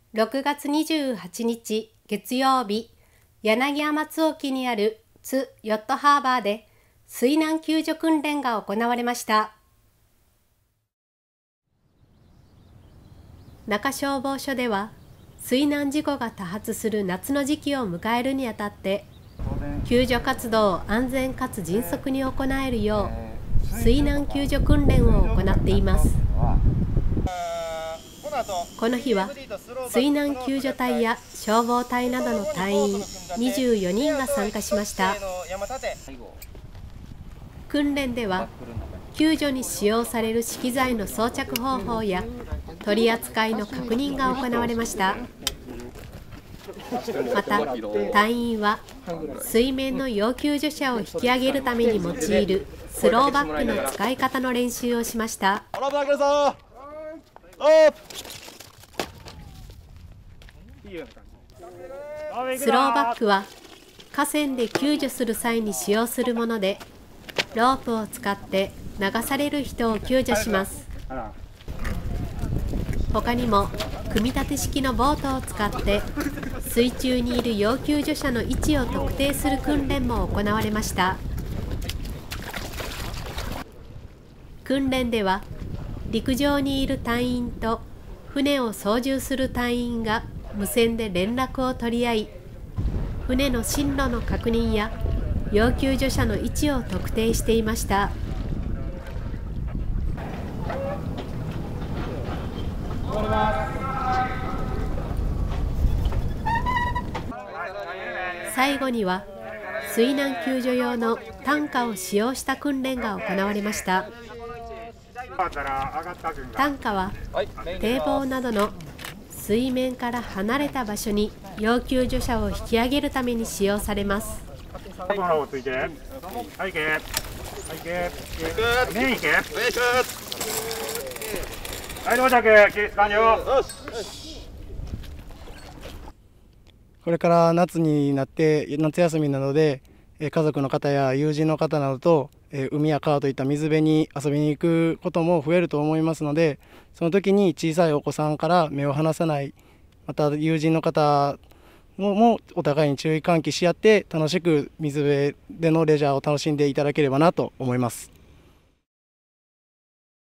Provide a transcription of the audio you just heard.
6月28日月曜日、柳山津沖にある津ヨットハーバーで水難救助訓練が行われました。中消防署では、水難事故が多発する夏の時期を迎えるにあたって、救助活動を安全かつ迅速に行えるよう、水難救助訓練を行っています。この日は水難救助隊や消防隊などの隊員24人が参加しました。訓練では救助に使用される資機材の装着方法や取り扱いの確認が行われました。また隊員は水面の要救助者を引き上げるために用いるスローバックの使い方の練習をしました。スローバックは河川で救助する際に使用するもので、ロープを使って流される人を救助します。他にも組み立て式のボートを使って水中にいる要救助者の位置を特定する訓練も行われました。訓練では陸上にいる隊員と船を操縦する隊員が無線で連絡を取り合い、船の進路の確認や要救助者の位置を特定していました。最後には水難救助用の担架を使用した訓練が行われました。担架は堤防などの水面から離れた場所に要救助者を引き上げるために使用されます。 これから夏になって夏休みなので、家族の方や友人の方などと海や川といった水辺に遊びに行くことも増えると思いますので、その時に小さいお子さんから目を離さない、また友人の方もお互いに注意喚起し合って楽しく水辺でのレジャーを楽しんでいただければなと思います。